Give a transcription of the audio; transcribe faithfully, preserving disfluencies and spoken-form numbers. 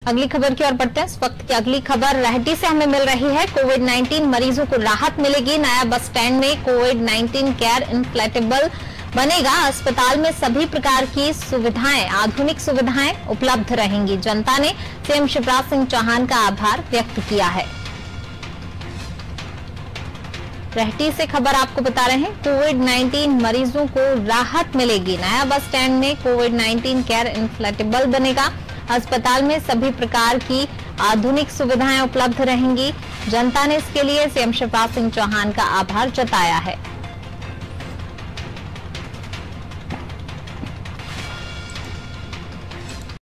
अगली खबर की ओर बढ़ते हैं। इस वक्त की अगली खबर रहटी से हमें मिल रही है। कोविड उन्नीस मरीजों को राहत मिलेगी। नया बस स्टैंड में कोविड उन्नीस केयर इनफ्लेटेबल बनेगा। अस्पताल में सभी प्रकार की सुविधाएं, आधुनिक सुविधाएं उपलब्ध रहेंगी। जनता ने सीएम शिवराज सिंह चौहान का आभार व्यक्त किया है। रहटी से खबर आपको बता रहे हैं। कोविड उन्नीस मरीजों को राहत मिलेगी। नया बस स्टैंड में कोविड उन्नीस केयर इनफ्लेटेबल बनेगा। अस्पताल में सभी प्रकार की आधुनिक सुविधाएं उपलब्ध रहेंगी। जनता ने इसके लिए सीएम शिवराज सिंह चौहान का आभार जताया है।